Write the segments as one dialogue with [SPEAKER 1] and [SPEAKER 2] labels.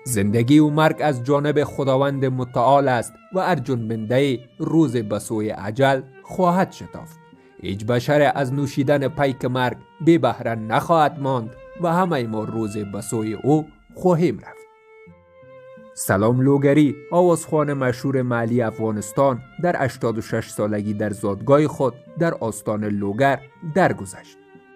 [SPEAKER 1] زندگی و مرگ از جانب خداوند متعال است و هر جنبنده روز به سوی اجل خواهد شتافت. هیچ بشر از نوشیدن پیک مرگ بی بهره نخواهد ماند و همه ما روز به سوی او خواهیم رفت. سلام لوگری، آوازخوان مشهور محلی افغانستان، در 86 سالگی در زادگاه خود در آستان لوگر درگذشت.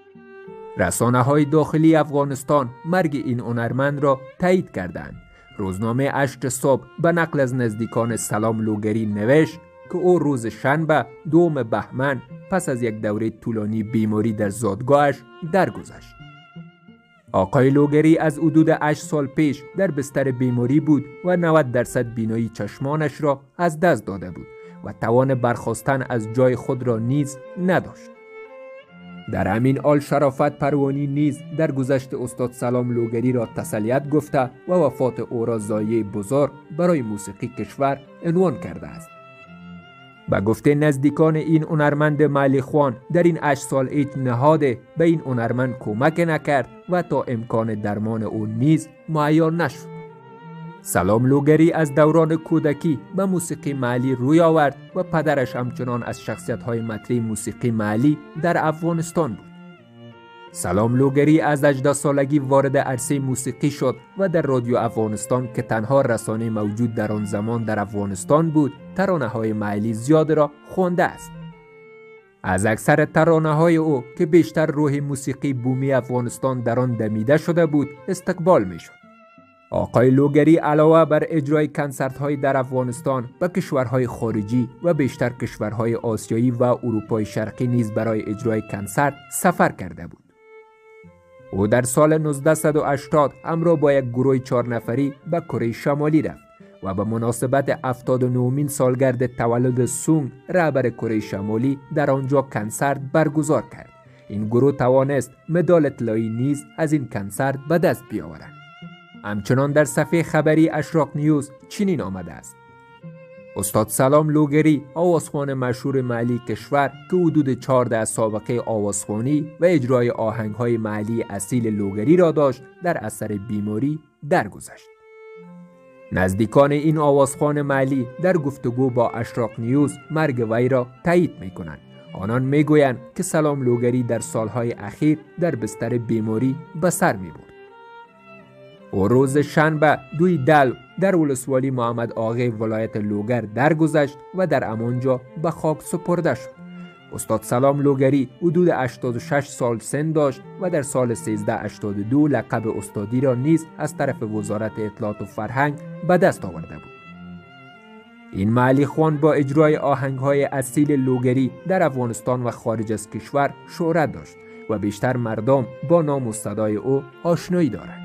[SPEAKER 1] رسانه‌های داخلی افغانستان مرگ این هنرمند را تایید کردند. روزنامه اشک صبح به نقل از نزدیکان سلام لوگری نوشت که او روز شنبه 2 بهمن پس از یک دوره طولانی بیماری در زادگاهش درگذشت. آقای لوگری از حدود 8 سال پیش در بستر بیماری بود و 90% بینایی چشمانش را از دست داده بود و توان برخاستن از جای خود را نیز نداشت. در همین حال شرافت پروانی نیز در گذشت استاد سلام لوگری را تسلیت گفته و وفات او را ضایعه بزرگ برای موسیقی کشور عنوان کرده است. به گفته نزدیکان این هنرمند محلی خوان، در این 8 سال هیچ نهاده به این هنرمند کمک نکرد و تا امکان درمان او نیز مهیا نشد. سلام لوگری از دوران کودکی به موسیقی محلی روی آورد و پدرش همچنان از شخصیت‌های مطرح موسیقی محلی در افغانستان بود. سلام لوگری از 18 سالگی وارد عرصه موسیقی شد و در رادیو افغانستان که تنها رسانه موجود در آن زمان در افغانستان بود، ترانه‌های محلی زیاد را خوانده است. از اکثر ترانه‌های او که بیشتر روح موسیقی بومی افغانستان در آن دمیده شده بود استقبال می‌شد. آقای لوگری علاوه بر اجرای کنسرت‌های در افغانستان به کشورهای خارجی و بیشتر کشورهای آسیایی و اروپای شرقی نیز برای اجرای کنسرت سفر کرده بود. او در سال 1980 همراه با یک گروه 4 نفری به کره شمالی رفت و به مناسبت 79مین سالگرد تولد سونگ رهبر کره شمالی در آنجا کنسرت برگزار کرد. این گروه توانست مدال طلایی نیز از این کنسرت به دست بیاورند. همچنان در صفحه خبری اشراق نیوز چنین آمده است: استاد سلام لوگری، آوازخوان مشهور محلی کشور که حدود 14 سابقه آوازخوانی و اجرای آهنگ‌های محلی اصیل لوگری را داشت، در اثر بیماری درگذشت. نزدیکان این آوازخوان محلی در گفتگو با اشراق نیوز مرگ وی را تایید می‌کنند. آنان می‌گویند که سلام لوگری در سالهای اخیر در بستر بیماری به سر می‌برد. او روز شنبه 2 دلو در ولسوالی محمد آغا ولایت لوگر درگذشت و در همانجا به خاک سپرده شد. استاد سلام لوگری حدود 86 سال سن داشت و در سال 1382 لقب استادی را نیز از طرف وزارت اطلاعات و فرهنگ به دست آورده بود. این محلی خوان با اجرای آهنگ‌های اصیل لوگری در افغانستان و خارج از کشور شهرت داشت و بیشتر مردم با نام و صدای او آشنایی دارند.